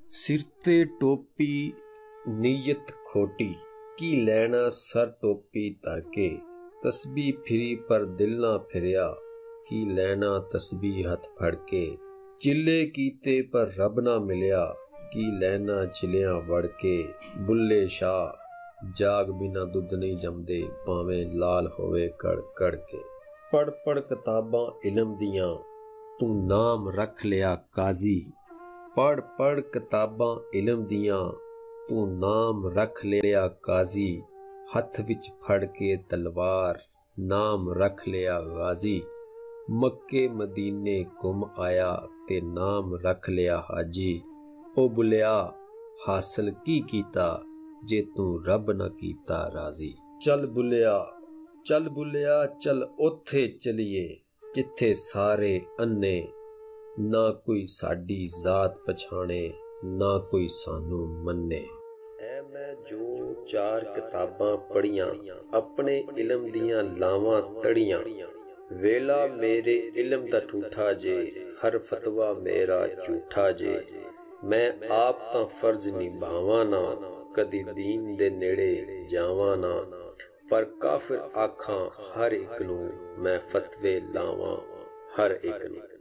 सिर ते टोपी नीयत खोटी, की लैना सर टोपी धर के। तस्बी फिरी पर दिल ना फिरिया, की लैना तस्बी हथ फड़ के। चिल्ले कीते पर रब ना मिलिया, की लैना चिलिया वड़ के। बुल्ले शाह जाग बिना दुध नहीं जमदे, भावें लाल होवे कड़ कड़ के। पढ़ पढ़ किताबां इलम दियां, तू नाम रख लिया काजी। पढ़ पढ़ किताबां इलम दियां, तू नाम रख लिया काजी। हथ विच फड़ के तलवार, नाम रख लिया गाजी। मक्के मदीने घुम आया, ते नाम रख लिया हाजी। ओ बुलिया हासिल की कीता, जे तू रब न कीता राजी। चल बुलिया चल ओथे चलिए, जिथे सारे अन्ने। ना कोई साडी जात पछाणे, ना कोई सानू मन्ने। ऐ मैं जो चार किताबां पढ़ियां, अपने इलम दियां लावां तड़ियां। वेला मेरे इलम दा ठूठा जे, हर फतवा मेरा झूठा जे। मैं आप तां फर्ज निभावां ना, कदी दीन दे नेड़े जावां ना। पर काफिर आखां हर एक नूं, मैं फतवे लावां हर एक नूं।